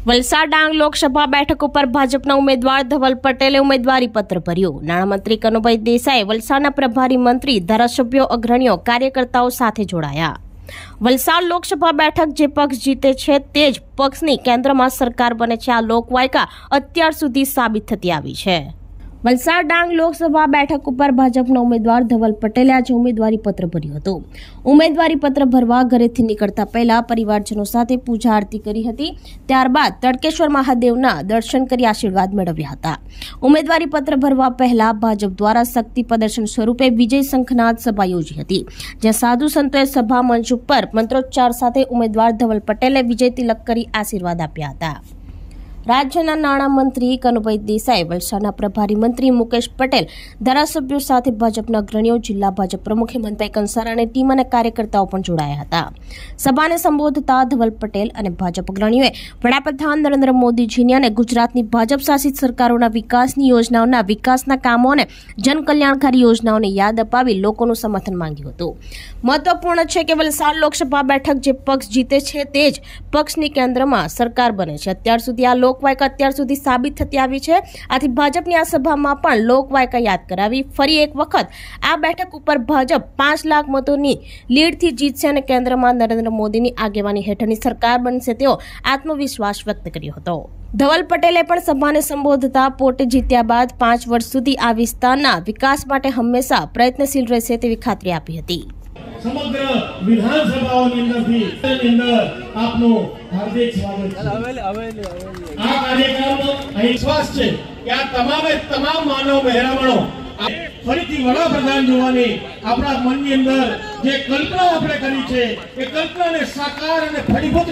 વલસાડ ડાંગ લોકસભા બેઠક ઉપર ભાજપના ઉમેદવાર ધવલ પટેલે ઉમેદવારી પત્ર ભર્યું। નાણામંત્રી કનુભાઈ દેસાઈ, વલસાડના પ્રભારી મંત્રી, ધારાસભ્યો, અગ્રણીઓ, કાર્યકર્તાઓ સાથે જોડાયા। વલસાડ લોકસભા બેઠક જે પક્ષ જીતે છે તે જ પક્ષની કેન્દ્રમાં સરકાર બને છે। આ લોકવાયકા અત્યાર સુધી સાબિત થતી આવી છે। વલસાડ ડાંગ લોકસભા બેઠક ઉપર ભાજપના ઉમેદવાર ધવલ પટેલે આજે ઉમેદવારી પત્ર ભર્યું હતું। ઉમેદવારી પત્ર ભરવા ઘરેથી નીકળતા પહેલા પરિવારજનો સાથે પૂજા આરતી કરી હતી। ત્યારબાદ તડકેશ્વર મહાદેવના દર્શન કરી આશીર્વાદ મેળવ્યા હતા। ઉમેદવારી પત્ર ભરવા પહેલા ભાજપ દ્વારા શક્તિ પ્રદર્શન સ્વરૂપે વિજય શંખનાદ સભા યોજી હતી, જ્યાં સાધુ સંતોએ સભા મંચ ઉપર મંત્રોચ્ચાર સાથે ઉમેદવાર ધવલ પટેલે વિજય તિલક કરી આશીર્વાદ આપ્યા હતા। રાજ્યના નાણામંત્રી કનુભાઈ દેસાઈ, વલસાડના પ્રભારી મંત્રી મુકેશ પટેલ, ધારાસભ્યો સાથે ભાજપના અગ્રણીઓ, જિલ્લા ભાજપ પ્રમુખ હેમંતભાઈ કંસારાની ટીમ અને કાર્યકર્તાઓ પણ જોડાયા હતા। સભાને સંબોધતા ધવલ પટેલ અને ભાજપ અગ્રણીઓએ વડાપ્રધાન નરેન્દ્ર મોદીજીની અને ગુજરાતની ભાજપ શાસિત સરકારોના વિકાસની યોજનાઓના વિકાસના કામો અને જનકલ્યાણકારી યોજનાઓને યાદ અપાવી લોકોનું સમર્થન માંગ્યું હતું। મહત્વપૂર્ણ છે કે વલસાડ લોકસભા બેઠક જે પક્ષ જીતે છે તે જ પક્ષની કેન્દ્રમાં સરકાર બને છે। અત્યાર સુધી આ લોકવાયકા અત્યાર સુધી સાબિત થતી આવી છે। આથી ભાજપની આ સભામાં પણ લોકવાયકા યાદ કરાવી ફરી એક વખત આ બેઠક ઉપર ભાજપ 5 લાખ મતોની લીડથી જીતશે અને કેન્દ્રમાં નરેન્દ્ર મોદીની આગેવાની હેઠળની સરકાર બનશે તેવો આત્મવિશ્વાસ વ્યક્ત કર્યો હતો। ધવલ પટેલે પણ સભાને સંબોધતા પોતે જીત્યા બાદ 5 વર્ષ સુધી આ વિસ્તારના વિકાસ માટે હંમેશા પ્રયત્નશીલ રહેશે તેવી ખાતરી આપી હતી। સમગ્ર વિધાનસભાઓની અંદર આપનું હાર્દિક સ્વાગત છે। આ કાર્યક્રમનો વિશ્વાસ છે કે આ તમામ માનવ મહેરામણો ફરીથી વડાપ્રધાન જોવાની આપણા મનની અંદર જે કલ્પના આપણે કરી છે એ કલ્પનાને સાકાર અને ફળીભૂત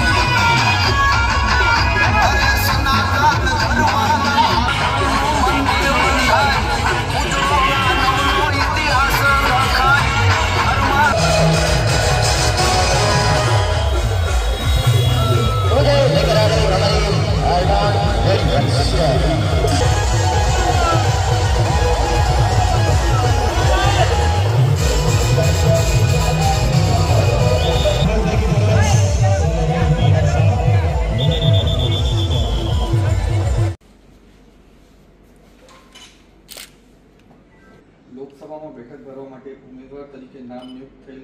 લોકસભામાં બેઠક ભરવા માટે ઉમેદવાર તરીકે નામ નિયુક્ત થયેલ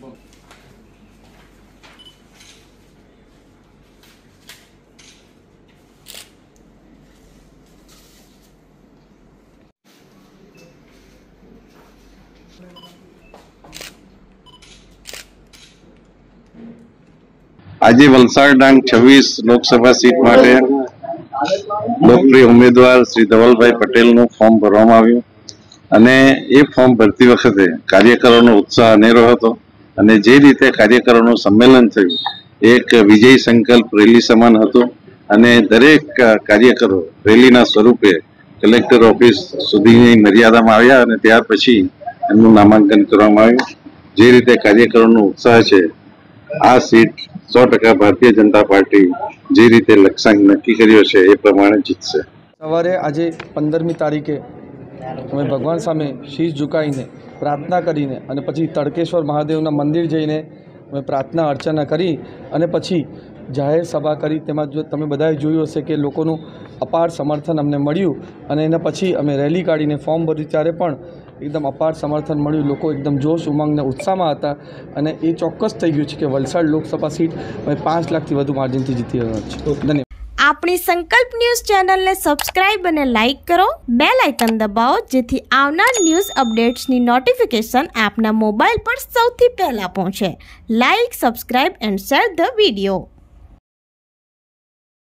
આજે વલસાડ ડાંગ 26 લોકસભા સીટ માટે લોકપ્રિય ઉમેદવાર શ્રી ધવલભાઈ પટેલનું ફોર્મ ભરવામાં આવ્યું અને એ ફોર્મ ભરતી વખતે કાર્યકરોનો ઉત્સાહ અનેરો હતો અને જે રીતે કાર્યકરોનું સંમેલન થયું એક વિજય સંકલ્પ રેલી સમાન હતું અને દરેક કાર્યકરો રેલીના સ્વરૂપે કલેક્ટર ઓફિસ સુધીની મર્યાદામાં આવ્યા અને ત્યાર પછી એમનું નામાંકન કરવામાં આવ્યું। જે રીતે કાર્યકરોનો ઉત્સાહ છે આ સીટ 100% ભારતીય જનતા પાર્ટી જે રીતે લક્ષ્યાંક નક્કી કર્યો છે એ પ્રમાણે જીતશે। સવારે આજે 15મી તારીખે અમે ભગવાન સામે શીશ ઝુકાવીને પ્રાર્થના કરીને અને પછી તડકેશ્વર મહાદેવના મંદિર જઈને અમે પ્રાર્થના અર્ચના કરી અને પછી જાહેર સભા કરી। તેમાં જો તમે બધાએ જોયું હશે કે લોકોનું અપાર સમર્થન અમને મળ્યું અને એના પછી અમે રેલી કાઢીને ફોર્મ ભર્યું ત્યારે પણ એકદમ અપાર સમર્થન મળ્યું। લોકો એકદમ જોશ ઉમંગને ઉત્સાહમાં હતા અને એ ચોક્કસ થઈ ગયું છે કે વલસાડ લોકસભા સીટ અમે 5 લાખથી વધુ માર્જિનથી જીતી રહ્યા છે। ધન્યવાદ। આપણી સંકલ્પ ન્યૂઝ ચેનલને સબસ્ક્રાઇબ અને લાઇક કરો, બેલ આઇકન દબાવો જેથી આવનાર ન્યૂઝ અપડેટ્સની નોટિફિકેશન આપના મોબાઈલ પર સૌથી પહેલા પહોંચે। Like, subscribe and share the video.